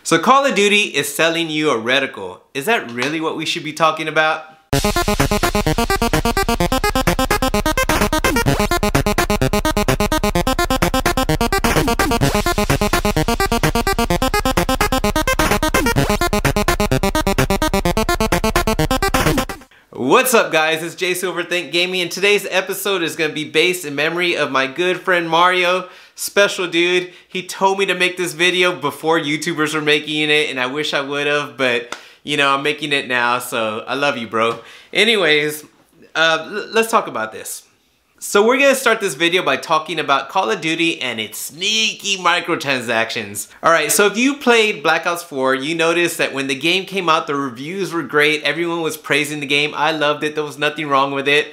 So Call of Duty is selling you a reticle. Is that really what we should be talking about? What's up guys, it's Jay Silverthink Gaming, and today's episode is going to be based in memory of my good friend Mario. Special dude. He told me to make this video before YouTubers were making it, and I wish I would have, but you know, I'm making it now, so I love you, bro. Anyways, let's talk about this. So we're gonna start this video by talking about Call of Duty and its sneaky microtransactions. Alright, so if you played Black Ops 4, you noticed that when the game came out, the reviews were great. Everyone was praising the game. I loved it. There was nothing wrong with it.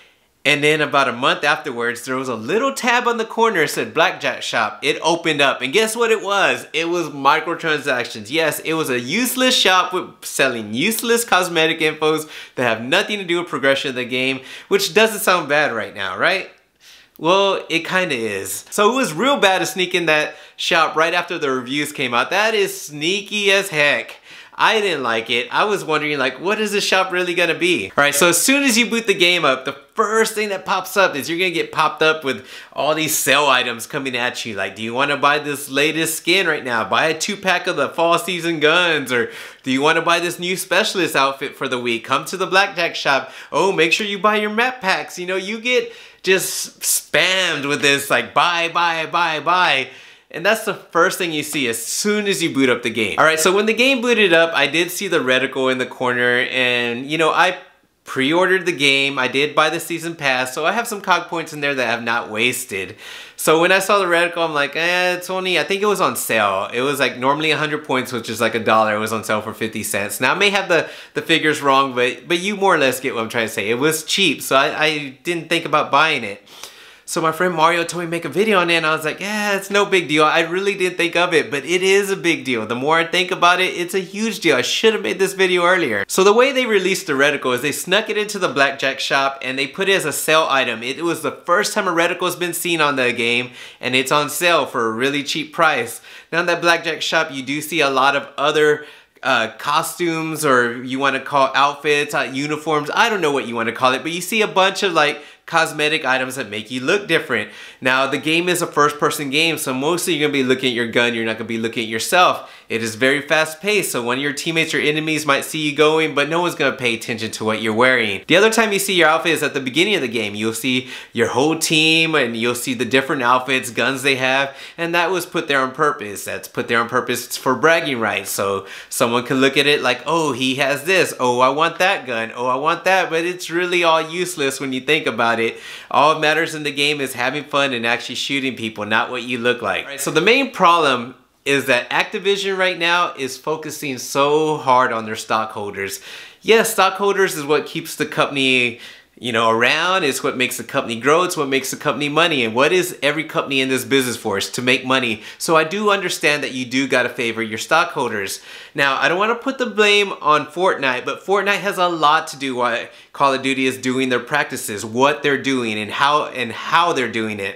And then about a month afterwards, there was a little tab on the corner that said Blackjack Shop. It opened up, and guess what it was? It was microtransactions. Yes, it was a useless shop with selling useless cosmetic infos that have nothing to do with progression of the game, which doesn't sound bad right now, right? Well, it kind of is. So it was real bad to sneak in that shop right after the reviews came out. That is sneaky as heck. I didn't like it. I was wondering, like, what is this shop really gonna be? All right, so as soon as you boot the game up, the first thing that pops up is you're gonna get popped up with all these sale items coming at you. Like, do you wanna buy this latest skin right now? Buy a 2-pack of the fall season guns. Or do you wanna buy this new specialist outfit for the week? Come to the Blackjack Shop. Oh, make sure you buy your map packs. You know, you get just spammed with this, like, buy, buy, buy, buy. And that's the first thing you see as soon as you boot up the game. All right, so when the game booted up, I did see the reticle in the corner, and you know, I pre-ordered the game. I did buy the season pass, so I have some COG points in there that I have not wasted. So when I saw the reticle, I'm like, it's only, I think it was on sale. It was like normally 100 points, which is like $1. It was on sale for 50 cents. Now I may have the figures wrong, but you more or less get what I'm trying to say. It was cheap, so I didn't think about buying it. So my friend Mario told me to make a video on it, and I was like, yeah, it's no big deal. I really didn't think of it, but it is a big deal. The more I think about it, it's a huge deal. I should have made this video earlier. So the way they released the reticle is they snuck it into the Blackjack Shop, and they put it as a sale item. It was the first time a reticle has been seen on the game, and it's on sale for a really cheap price. Now in that Blackjack Shop, you do see a lot of other costumes, or you want to call outfits, uniforms. I don't know what you want to call it, but you see a bunch of like cosmetic items that make you look different. Now the game is a first-person game, so mostly you're gonna be looking at your gun. You're not gonna be looking at yourself. It is very fast-paced, so one of your teammates or enemies might see you going, but no one's gonna pay attention to what you're wearing. The other time you see your outfit is at the beginning of the game. You'll see your whole team, and you'll see the different outfits, guns they have, and that was put there on purpose. That's put there on purpose for bragging rights, so someone can look at it like, oh, he has this, oh, I want that gun, oh, I want that, but it's really all useless when you think about it. All that matters in the game is having fun and actually shooting people, not what you look like. Right, so the main problem is that Activision right now is focusing so hard on their stockholders. Yes, stockholders is what keeps the company, you know, around. It's what makes the company grow. It's what makes the company money. And what is every company in this business for? Is to make money. So I do understand that you do gotta favor your stockholders. Now, I don't want to put the blame on Fortnite, but Fortnite has a lot to do why Call of Duty is doing their practices, what they're doing, and how they're doing it.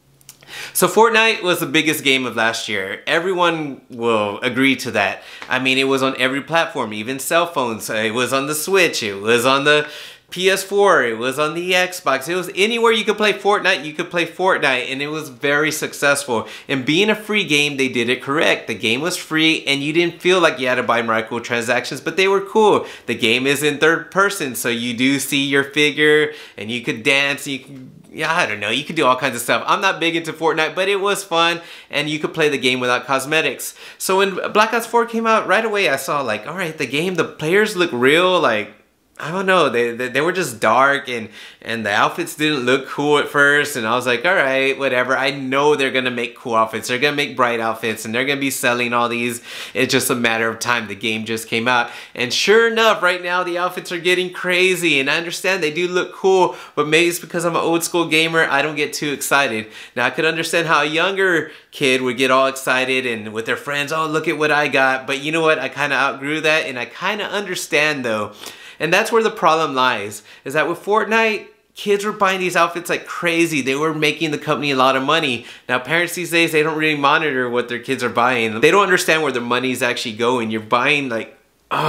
So Fortnite was the biggest game of last year. Everyone will agree to that. I mean, it was on every platform, even cell phones. It was on the Switch. It was on the PS4, it was on the Xbox. It was anywhere you could play Fortnite, you could play Fortnite, and it was very successful. And being a free game, they did it correct. The game was free, and you didn't feel like you had to buy microtransactions, but they were cool. The game is in third person, so you do see your figure, and you could dance, you can, yeah, I don't know, you could do all kinds of stuff. I'm not big into Fortnite, but it was fun, and you could play the game without cosmetics. So when Black Ops 4 came out, right away I saw like, all right, the game, the players look real, like, I don't know, they were just dark, and the outfits didn't look cool at first, and I was like, alright, whatever. I know they're gonna make cool outfits, they're gonna make bright outfits, and they're gonna be selling all these. It's just a matter of time. The game just came out, and sure enough, right now the outfits are getting crazy, and I understand they do look cool, but maybe it's because I'm an old school gamer, I don't get too excited. Now I could understand how a younger kid would get all excited and with their friends, oh, look at what I got, but you know what, I kinda outgrew that, and I kinda understand though. And that's where the problem lies, is that with Fortnite, kids were buying these outfits like crazy. They were making the company a lot of money. Now parents these days, they don't really monitor what their kids are buying. They don't understand where their money is actually going. You're buying like,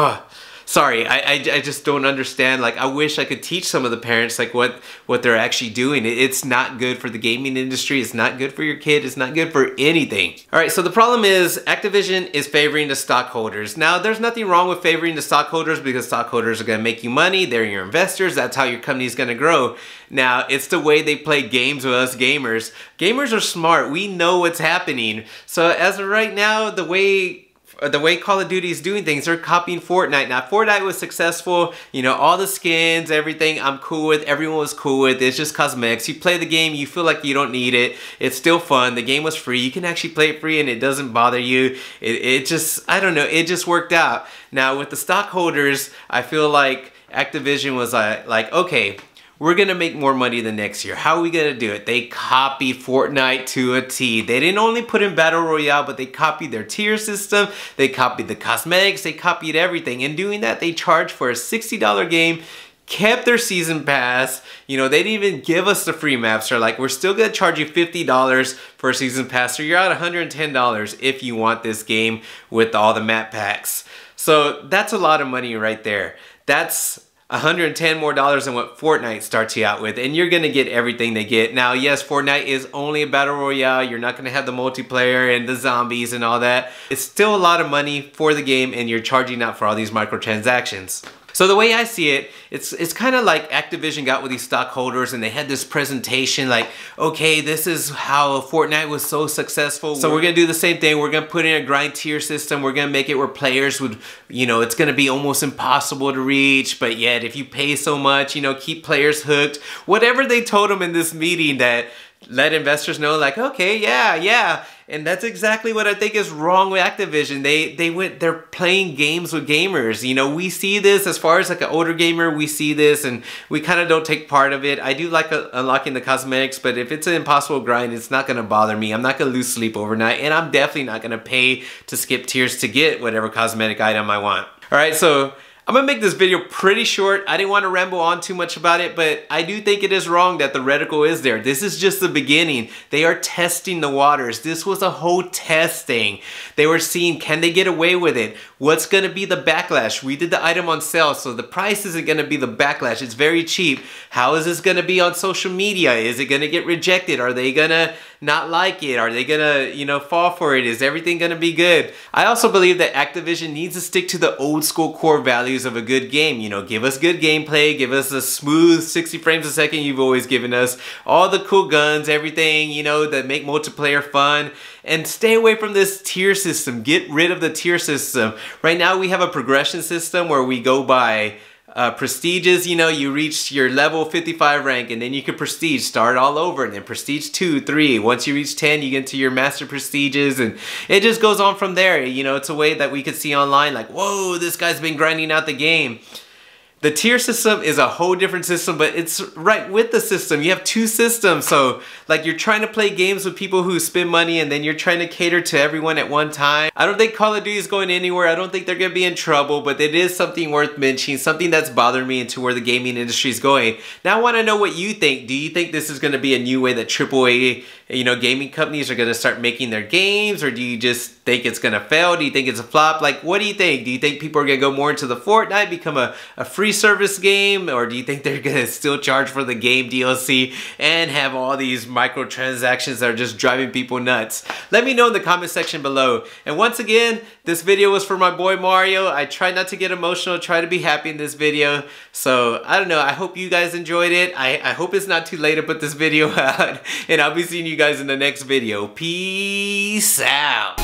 sorry, I just don't understand. Like, I wish I could teach some of the parents like what they're actually doing. It's not good for the gaming industry. It's not good for your kid. It's not good for anything. All right, so the problem is Activision is favoring the stockholders. Now, there's nothing wrong with favoring the stockholders because stockholders are gonna make you money. They're your investors. That's how your company is gonna grow. Now, it's the way they play games with us gamers. Gamers are smart. We know what's happening. So as of right now, the way Call of Duty is doing things, they're copying Fortnite. Now, Fortnite was successful, you know, all the skins, everything I'm cool with, everyone was cool with. It's just cosmetics. You play the game, you feel like you don't need it. It's still fun. The game was free. You can actually play it free and it doesn't bother you. It just, I don't know, it just worked out. Now, with the stockholders, I feel like Activision was like, okay, we're gonna make more money the next year. How are we gonna do it? They copied Fortnite to a T. They didn't only put in Battle Royale, but they copied their tier system, they copied the cosmetics, they copied everything. In doing that, they charged for a $60 game, kept their season pass. You know, they didn't even give us the free maps. They're like, we're still gonna charge you $50 for a season pass, so you're at $110 if you want this game with all the map packs. So that's a lot of money right there. That's $110 more than what Fortnite starts you out with, and you're gonna get everything they get. Now, yes, Fortnite is only a battle royale. You're not gonna have the multiplayer and the zombies and all that. It's still a lot of money for the game, and you're charging out for all these microtransactions. So the way I see it, it's kind of like Activision got with these stockholders and they had this presentation like, okay, this is how Fortnite was so successful. So we're gonna do the same thing. We're gonna put in a grind tier system. We're gonna make it where players would, you know, it's gonna be almost impossible to reach, but yet if you pay so much, you know, keep players hooked. Whatever they told them in this meeting that let investors know like, okay, yeah. And that's exactly what I think is wrong with Activision. They're playing games with gamers. You know, we see this as far as like an older gamer, we see this and we kind of don't take part of it. I do like unlocking the cosmetics, but if it's an impossible grind, it's not gonna bother me. I'm not gonna lose sleep overnight, and I'm definitely not gonna pay to skip tiers to get whatever cosmetic item I want. All right, so I'm gonna make this video pretty short. I didn't want to ramble on too much about it, but I do think it is wrong that the reticle is there. This is just the beginning. They are testing the waters. This was a whole testing. They were seeing, can they get away with it? What's gonna be the backlash? We did the item on sale, so the price isn't gonna be the backlash. It's very cheap. How is this gonna be on social media? Is it gonna get rejected? Are they gonna not like it? Are they gonna, you know, fall for it? Is everything gonna be good? I also believe that Activision needs to stick to the old school core values of a good game. You know, give us good gameplay, give us a smooth 60 frames a second you've always given us, all the cool guns, everything, you know, that make multiplayer fun, and stay away from this tier system. Get rid of the tier system. Right now we have a progression system where we go by prestiges. You know, you reach your level 55 rank and then you can prestige, start all over, and then prestige 2, 3. Once you reach 10, you get into your master prestiges, and it just goes on from there. You know, it's a way that we could see online like, whoa, this guy's been grinding out the game. The tier system is a whole different system, but it's right with the system. You have two systems, so like you're trying to play games with people who spend money and then you're trying to cater to everyone at one time. I don't think Call of Duty is going anywhere. I don't think they're gonna be in trouble, but it is something worth mentioning, something that's bothered me into where the gaming industry is going. Now I wanna know what you think. Do you think this is gonna be a new way that AAA, you know, gaming companies are gonna start making their games, or do you just think it's gonna fail? Do you think it's a flop? Like, what do you think? Do you think people are gonna go more into the Fortnite, become a free service game, or do you think they're gonna still charge for the game DLC and have all these microtransactions that are just driving people nuts? Let me know in the comment section below. And once again, this video was for my boy Mario. I try not to get emotional, try to be happy in this video. So I don't know, I hope you guys enjoyed it. I hope it's not too late to put this video out, and I'll be seeing you guys in the next video. Peace out.